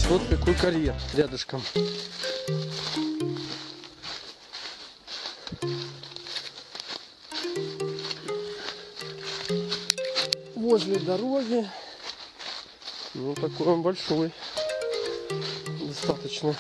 Вот какой карьер рядышком. Возле дороги. Ну, такой он большой. Достаточно.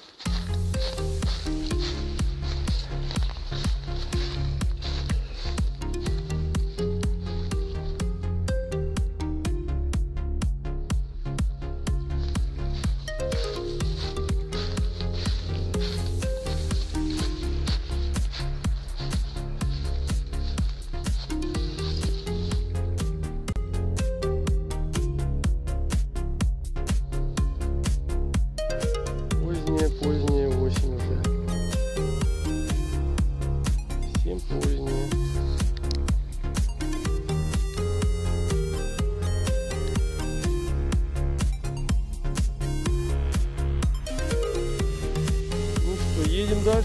Позднее осень уже. Всем позднее. Ну что, едем дальше.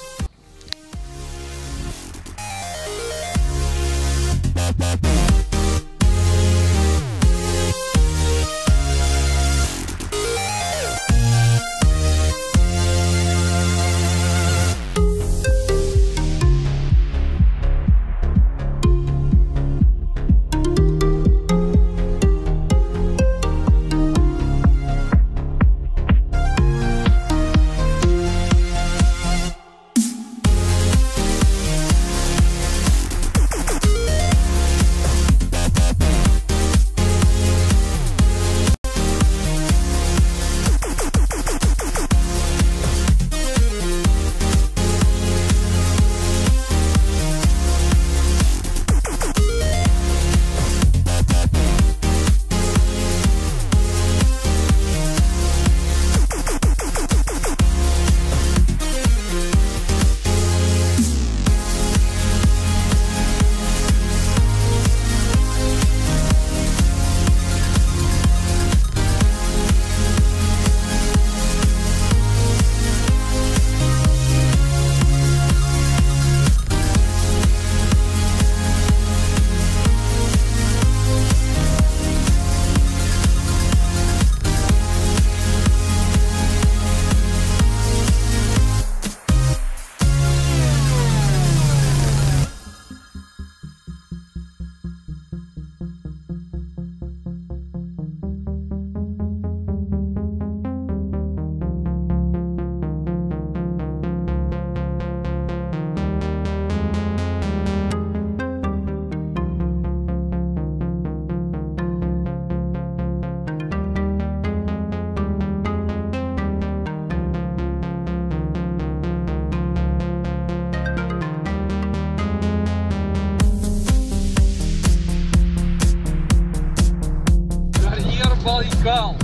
Байкал.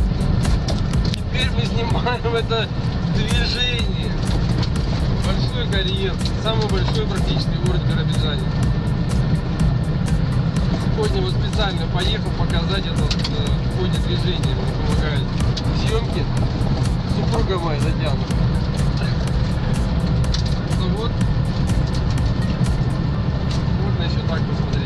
Теперь мы снимаем это движение. Большой карьер. Самый большой практически в городе Биробиджане. Сегодня вот специально поехал показать это в ходе движения. Мне помогает съемки. Супруга моя Татьяна. Вот. Можно еще так посмотреть.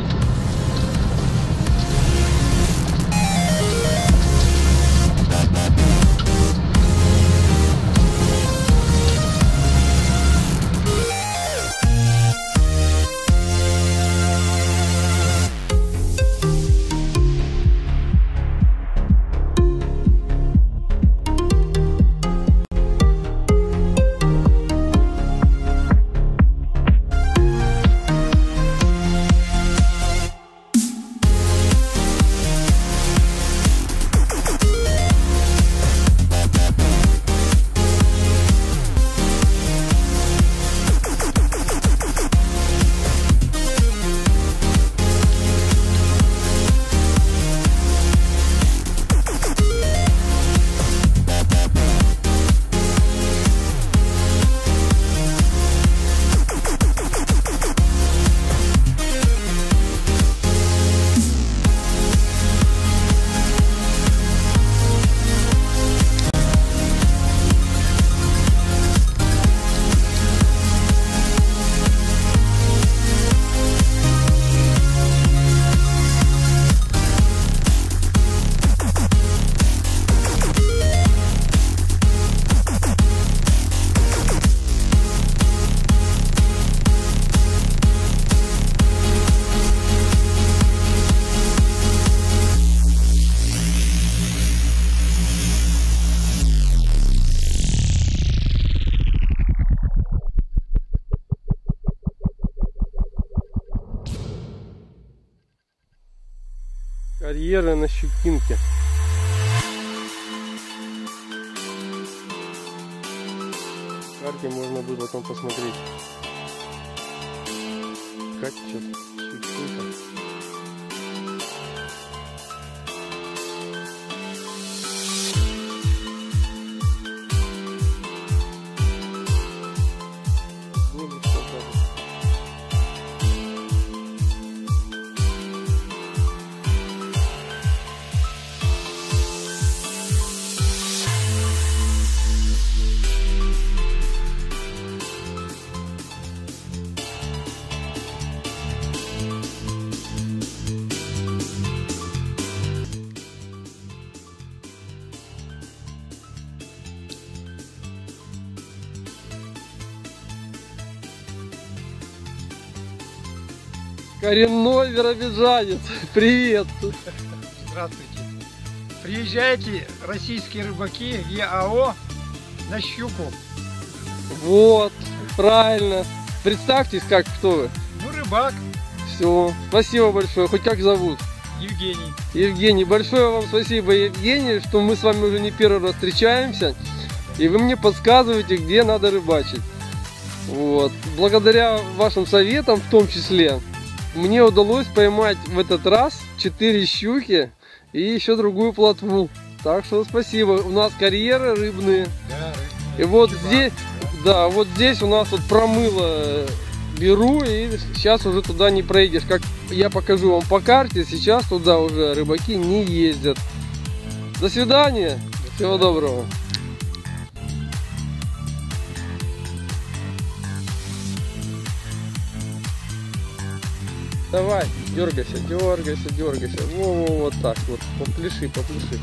Карьеры на Щукинке. В карте можно будет потом посмотреть. Как сейчас Щукинка. Коренной биробиджанец, привет! Здравствуйте! Приезжайте, российские рыбаки, ЕАО, на щуку. Вот, правильно. Представьтесь, кто вы. Ну, рыбак. Все, спасибо большое. Хоть как зовут? Евгений. Евгений, большое вам спасибо, Евгений, что мы с вами уже не первый раз встречаемся. И вы мне подсказываете, где надо рыбачить. Вот. Благодаря вашим советам в том числе, мне удалось поймать в этот раз 4 щуки и еще другую плотву. Так что спасибо. У нас карьеры рыбные. Да, рыбные. И вот здесь, да, вот здесь у нас вот промыло беру, и сейчас уже туда не проедешь. Как я покажу вам по карте, сейчас туда уже рыбаки не ездят. До свидания. Всего доброго. Давай, дергайся, дергайся, дергайся. Во, вот так вот. Попляши, попляши.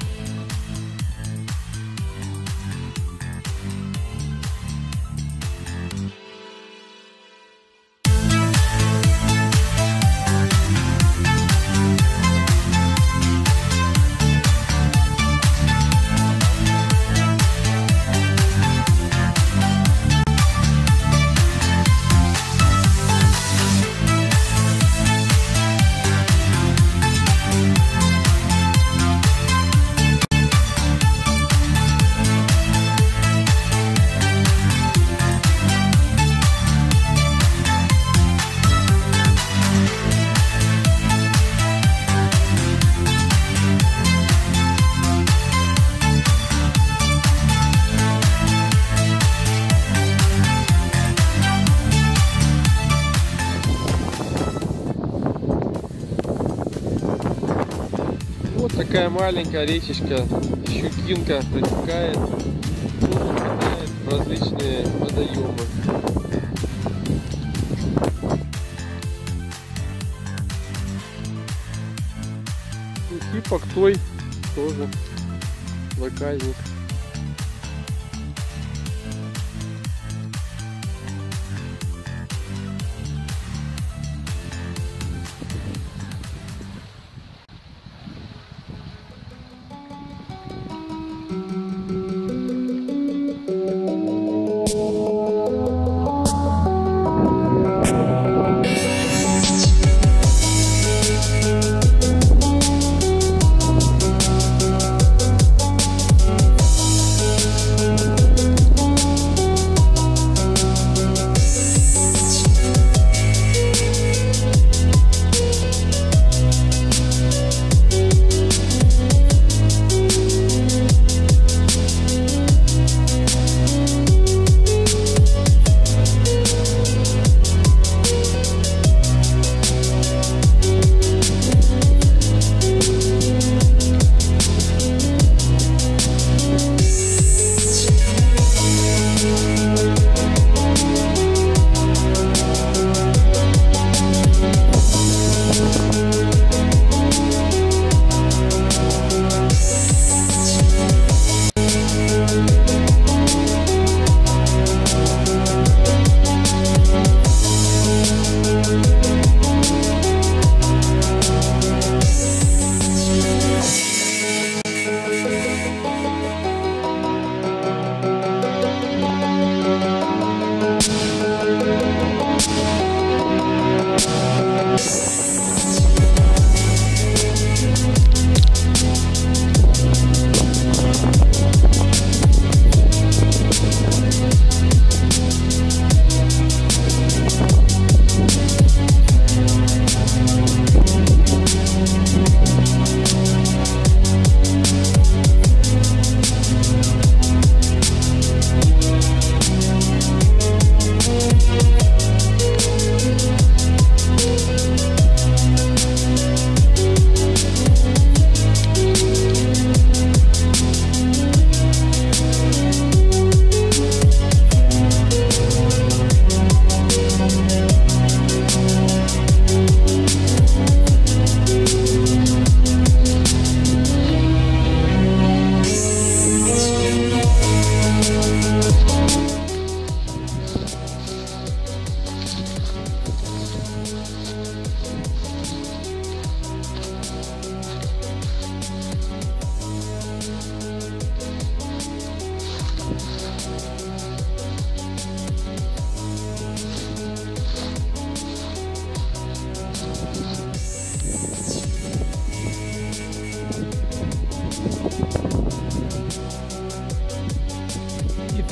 Вот такая маленькая речечка Щукинка протекает, впадает в различные водоемы. И Пактой тоже локальник.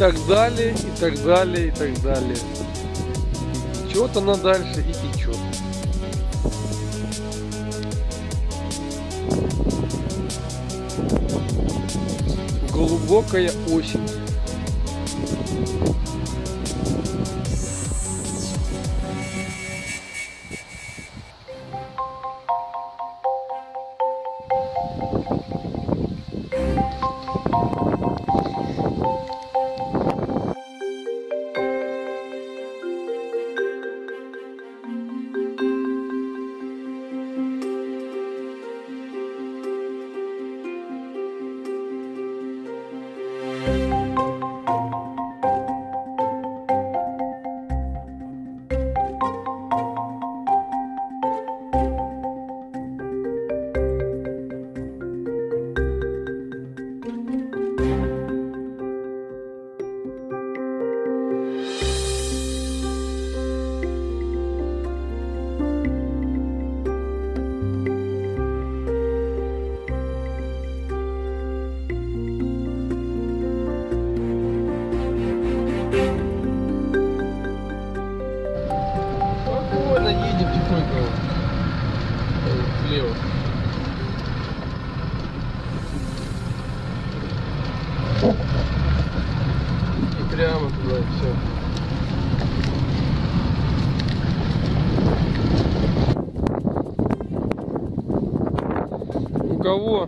так далее, и так далее, и так далее. Течет она дальше и течет. Глубокая осень. Едем тихонько влево. И прямо туда, и все. У кого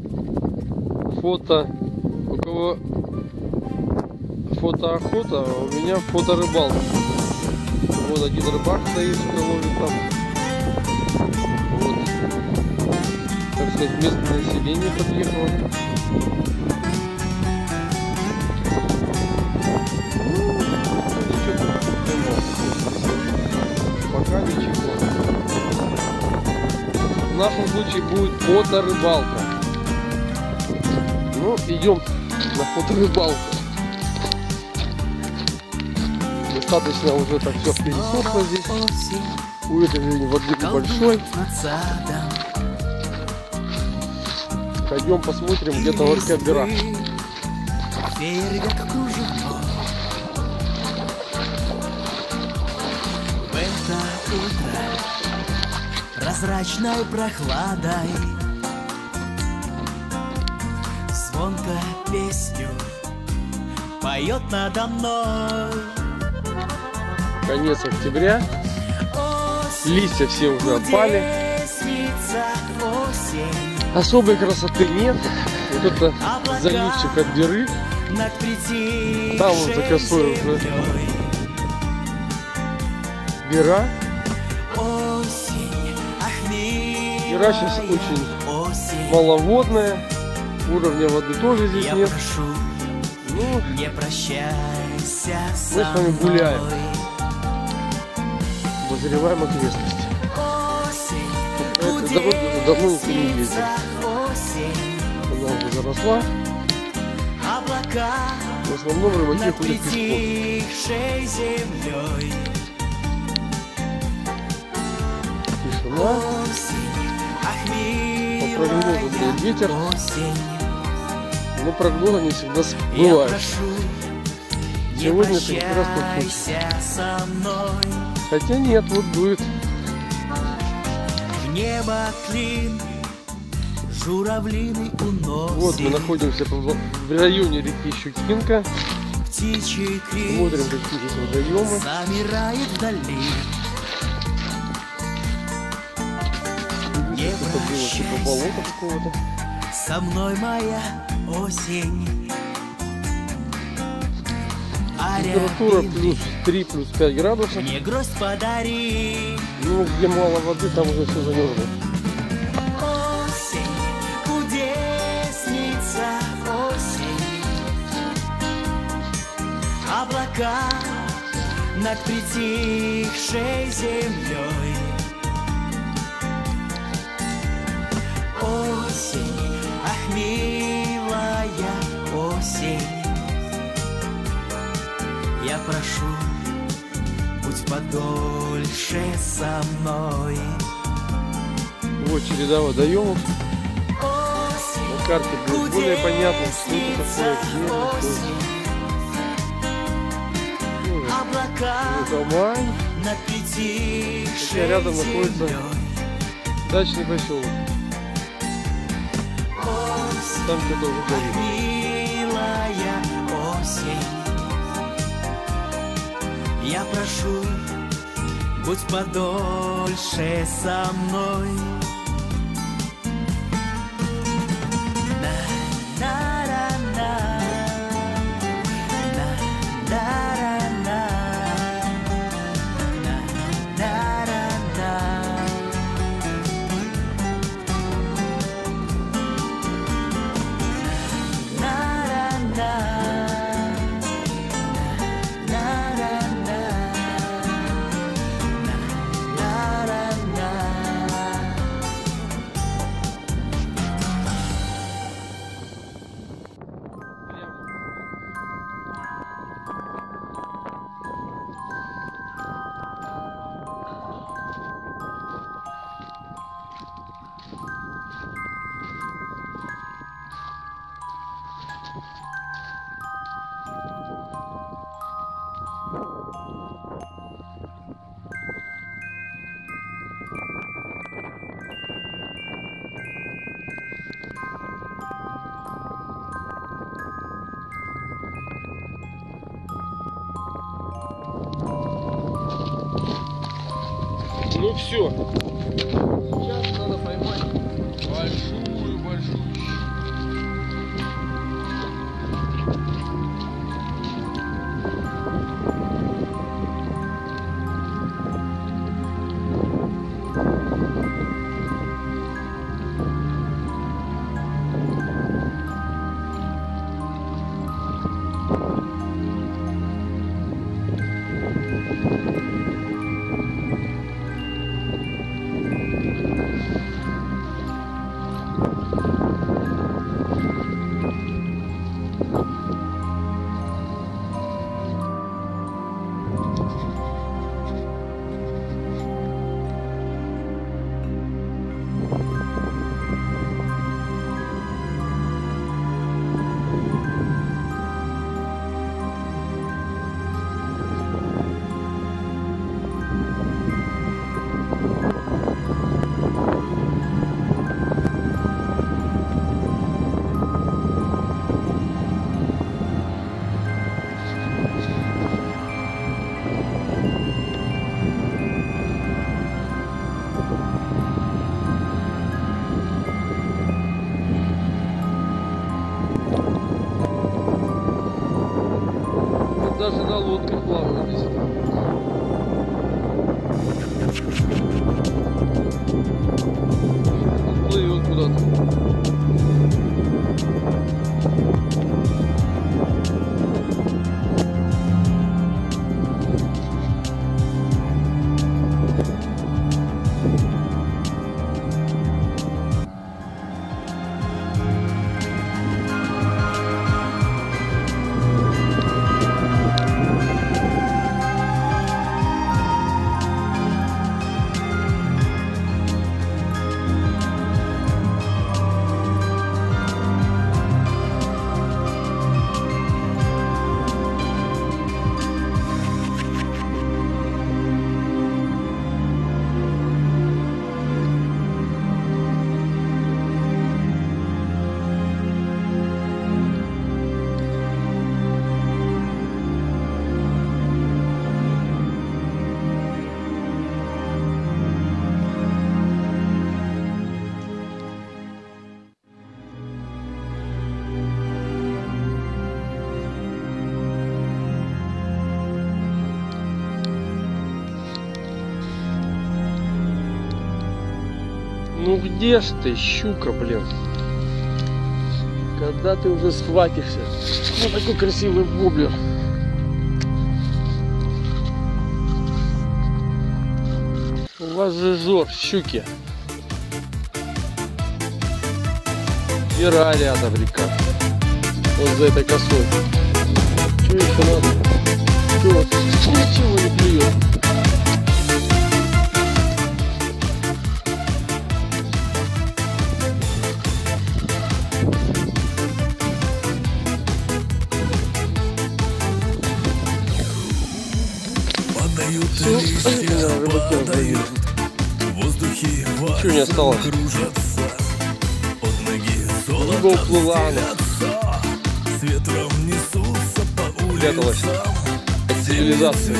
фотоохота, а у меня фоторыбалка. Вот один рыбак стоит, что ловит там. Вот, так сказать, местное население подъехало. Пока ничего. В нашем случае будет фоторыбалка. Ну, идем на фоторыбалку. Достаточно уже так все пересохло здесь. Уровень воды небольшой. Пойдем посмотрим, где товарка бира. Прозрачной прохладой звонко песню поет надо мной. Конец октября, листья все уже опали, особой красоты нет. Вот это заливчик от Биры, там вот за косой уже Бира. Бира сейчас очень маловодная, уровня воды тоже здесь нет. Ну, мы с вами гуляем. Обозреваем окрестности. Эта дорога уже давно никто не ездит. Она уже заросла. В основном рыбаки ходят пешком. Тишина. По прогнозу будет ветер. Но прогнозы не всегда сбываются. Сегодня это как раз тот случай. Хотя нет, вот дует. В небо клин, журавлиный уносит. Вот мы находимся в районе реки Щукинка. Птичий крик, смотрим, какие здесь водоемы. замирает вдали. Не прощайся, болото какого-то. Со мной моя осень. Температура плюс 3, плюс 5 градусов. Мне гроздь подари. Ну, где мало воды, там уже все замерзло. Осень, кудесница, осень. Облака над притихшей землей. Осень, ах, милая осень. Я прошу, будь подольше со мной. Вот череда водоемов. На карте будет более понятно, что это такое, где облака дома. над притихшей Рядом находится землей. дачный поселок. Осень, Там что-то уже горит. милая осень, я прошу, будь подольше со мной. На-на-на-на, на-на-на-на, на-на-на-на. Ну все. Сейчас надо поймать большую щуку. Даже на лодках плавают здесь. Плывет куда-то. Ну где ж ты, щука, блин? Когда ты уже схватишься? Ну такой красивый воблер. У вас же жор, щуки. Гера рядом река. Вот за этой косой. Что еще надо? Что? Ничего не клюет. Все, рыбаки раздавили. Ничего не осталось. Либо уплыла она. Пряталась от цивилизации.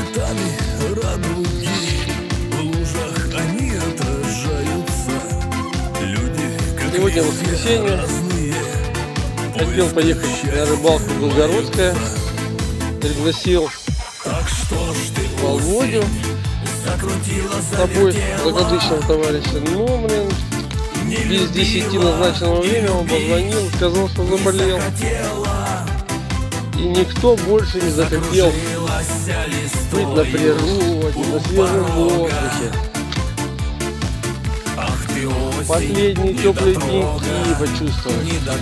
Сегодня воскресенье. Хотел поехать на рыбалку в Белгородское. Пригласил Володю с тобой, закадычного товарища. Но, блин, без 10 назначенного времени он позвонил, сказал, что заболел. И никто больше не захотел быть на природе, на свежем воздухе. Последние теплые деньги почувствовать.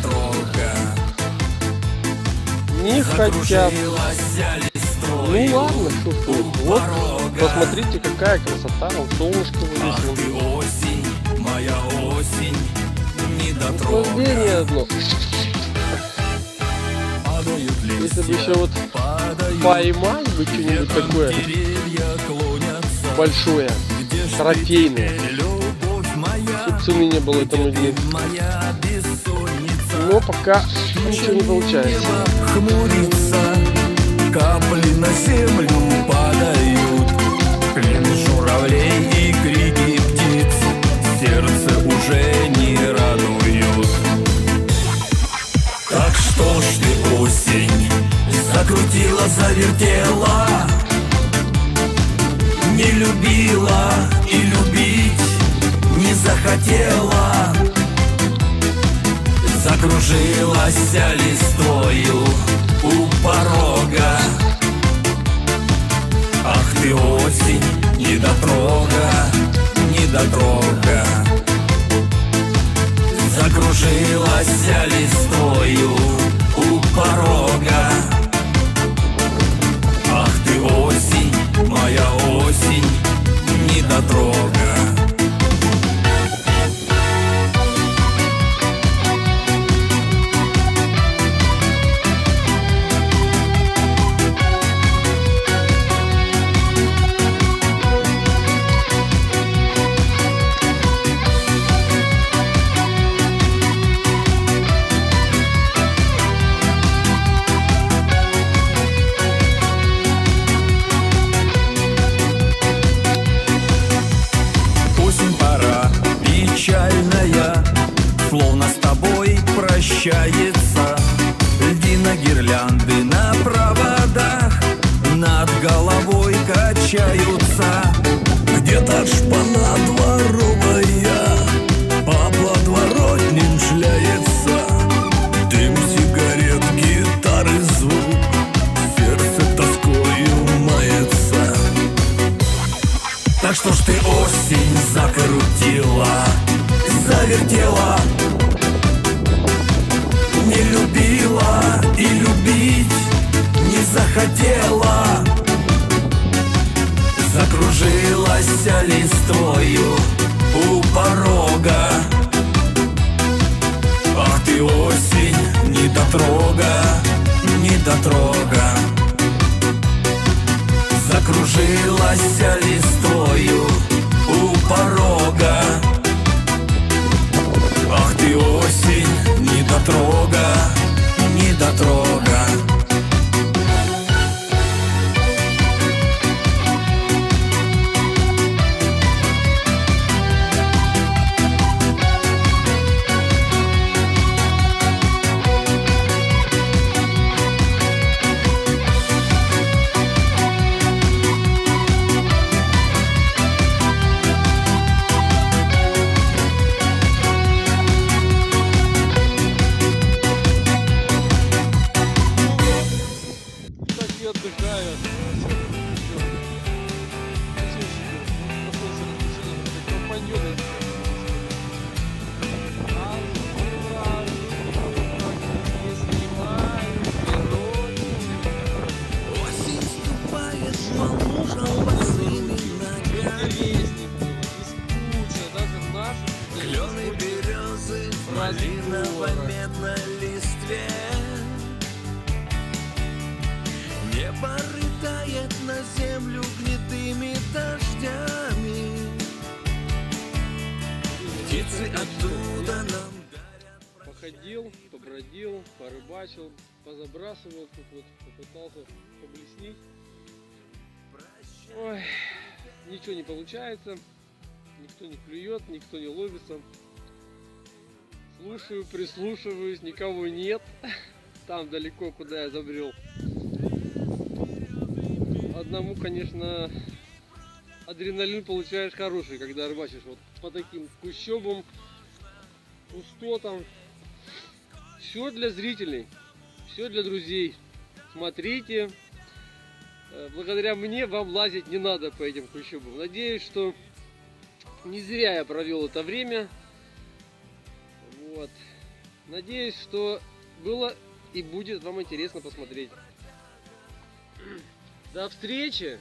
Не хотят. Ну ладно, что тут. Вот, посмотрите, какая красота. Вот солнышко вылезло. Наслаждение одно. Если бы еще вот поймать бы что-нибудь такое большое, трофейное, чтобы цены не было этому дню. Но пока ничего не получается. Хмурится, капли на землю падают, клин журавлей и крики птиц сердце уже не радуют. Так что ж ты, осень, закрутила, завертела, не любила и любить не захотела, закружилась листвою у порога. Ах ты, осень, недотрога, недотрога, закружилась листвою у порога. Ах ты, осень, моя осень, недотрога. Печальная, словно с тобой прощается. Льдина гирлянды на проводах над головой качаются. Где-то шпана дворовая по подворотням шляется. Дым сигарет, гитары звук, сердце тоскою мается. Так что ж ты, осень, закрутила, завертела, не любила и любить не захотела, закружилась листвою у порога. Ах ты, осень, недотрога, недотрога, закружилась листвою у порога. Ах ты, осень, недотрога, недотрога. оттуда нам Походил, побродил, порыбачил, позабрасывал, тут вот попытался поблеснить. Ой, ничего не получается, никто не клюет, никто не ловится. Слушаю, прислушиваюсь, никого нет. Там далеко, куда я забрел. Одному, конечно, адреналин получаешь хороший, когда рыбачишь вот по таким кущобам, пустотам. Все для зрителей, все для друзей. Смотрите. Благодаря мне вам лазить не надо по этим кущобам. Надеюсь, что не зря я провел это время. Вот. Надеюсь, что было и будет вам интересно посмотреть. До встречи!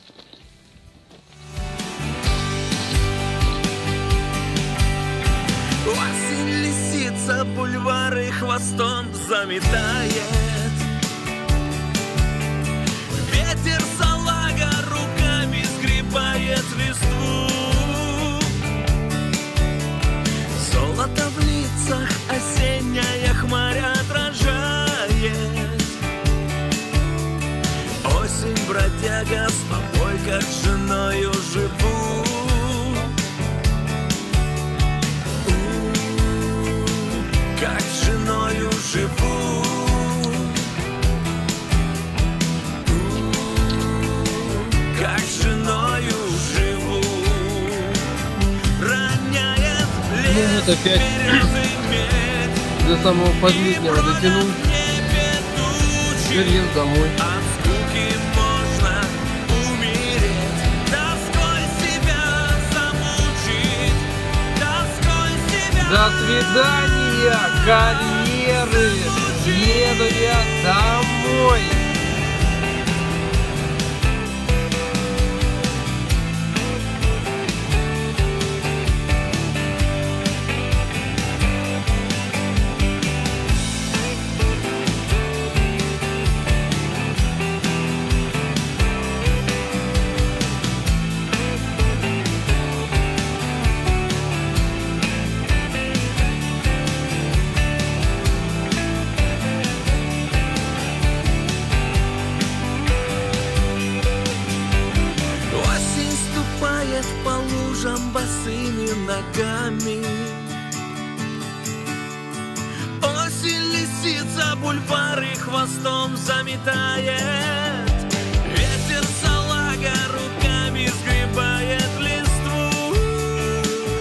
Осень, лисица, бульвары хвостом заметает. Ветер салага руками сгребает листву. Золото в лицах осенняя хмарь отражает. Осень, бродяга, с тобой как с женою живу. Как с женою живу. Как с женою живу. Роняет лес, вот опять березы медь. до самого последнего дотянул. Теперь еду домой. От скуки можно умереть. Тоской себя замучить. Тоской себя. До свидания, карьеры! Еду я домой! По лужам босыми ногами. Осень, лисица, бульвары хвостом заметает. Ветер салага руками сгребает листву.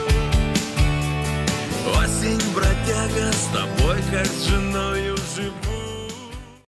Осень, бродяга, с тобой как с женою живу.